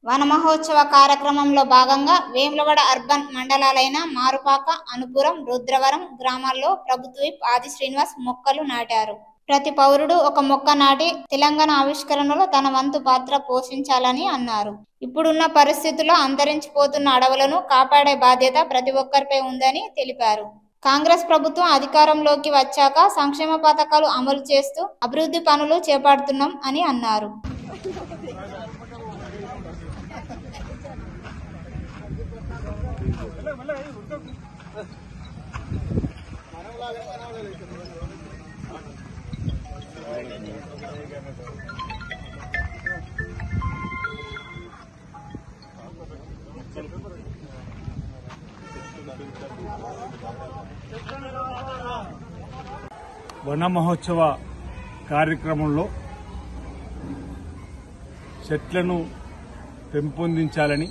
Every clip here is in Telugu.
వన మహోత్సవ కార్యక్రమంలో భాగంగా వేములవాడ అర్బన్ మండలాలైన మారుపాక, అనుపురం, రుద్రవరం గ్రామాల్లో ప్రభుత్వ విప్ ఆది శ్రీనివాస్ మొక్కలు నాటారు. ప్రతి పౌరుడు ఒక మొక్క నాటి తెలంగాణ ఆవిష్కరణలో తన వంతు పాత్ర పోషించాలని అన్నారు. ఇప్పుడున్న పరిస్థితుల్లో అంతరించిపోతున్న అడవులను కాపాడే బాధ్యత ప్రతి ఒక్కరిపై ఉందని తెలిపారు. కాంగ్రెస్ ప్రభుత్వం అధికారంలోకి వచ్చాక సంక్షేమ పథకాలు అమలు చేస్తూ అభివృద్ధి పనులు చేపడుతున్నాం అని అన్నారు. వన మహోత్సవ కార్యక్రమంలో చెట్లను పెంపొందించాలని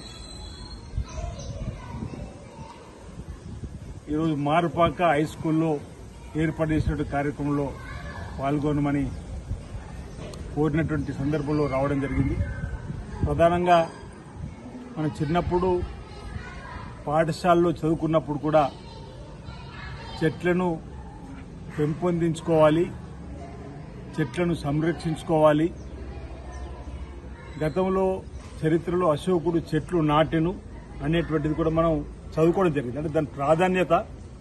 ఈరోజు మారుపాక హై స్కూల్లో ఏర్పాటు చేసినటువంటి కార్యక్రమంలో పాల్గొనమని కోరినటువంటి సందర్భంలో రావడం జరిగింది. ప్రధానంగా మన చిన్నప్పుడు పాఠశాలలో చదువుకున్నప్పుడు కూడా చెట్లను పెంపొందించుకోవాలి, చెట్లను సంరక్షించుకోవాలి. గతంలో చరిత్రలో అశోకుడు చెట్లు నాటెను అనేటువంటిది కూడా మనం చదువుకోవడం జరిగింది. అంటే దాని ప్రాధాన్యత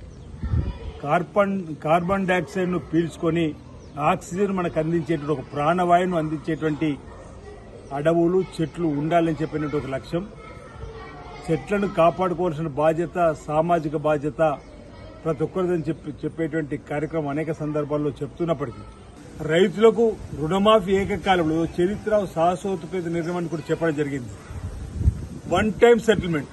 కార్బన్ డైఆక్సైడ్ను పీల్చుకొని ఆక్సిజన్ మనకు అందించేటువంటి ఒక ప్రాణవాయువును అందించేటువంటి అడవులు, చెట్లు ఉండాలని చెప్పినటువంటి ఒక లక్ష్యం. చెట్లను కాపాడుకోవాల్సిన బాధ్యత, సామాజిక బాధ్యత ప్రతి ఒక్కరిదని చెప్పేటువంటి కార్యక్రమం అనేక సందర్భాల్లో చెప్తున్నప్పటికీ రైతులకు రుణమాఫీ ఏకకాలంలో చరిత్ర శాశ్వతపేత నిర్ణయం కూడా చెప్పడం జరిగింది. వన్ టైం సెటిల్మెంట్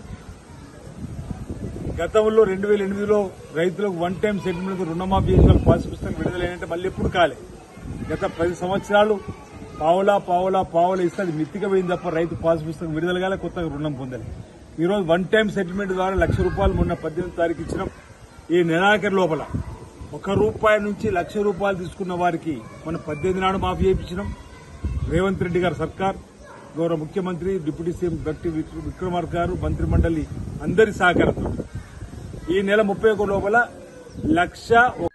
గతంలో 2008లో రైతులకు వన్ టైం సెటిల్మెంట్ రుణమాఫీ చేసిన పాస్ పుస్తకం విడుదలైనంటే మళ్ళీ ఎప్పుడు కాలే. గత 10 సంవత్సరాలు పావులా ఇస్తే అది మిత్తిగా పోయింది తప్ప రైతు పాస్ పుస్తకం విడుదల కాలే, కొత్తగా రుణం పొందాలి. ఈరోజు వన్ టైం సెటిల్మెంట్ ద్వారా ₹1,00,000 మొన్న 18వ తారీఖు ఇచ్చినాం. ఈ నెలాఖరు లోపల ₹1 నుంచి ₹1,00,000 తీసుకున్న వారికి మనం 18 నాడు మాఫీ చేయించినాం. రేవంత్ రెడ్డి గారు సర్కార్, గౌరవ ముఖ్యమంత్రి, డిప్యూటీ సీఎం భట్టి విక్రమార్క గారు, మంత్రి మండలి అందరి సహకారంతో ఈ నెల 31 లోపల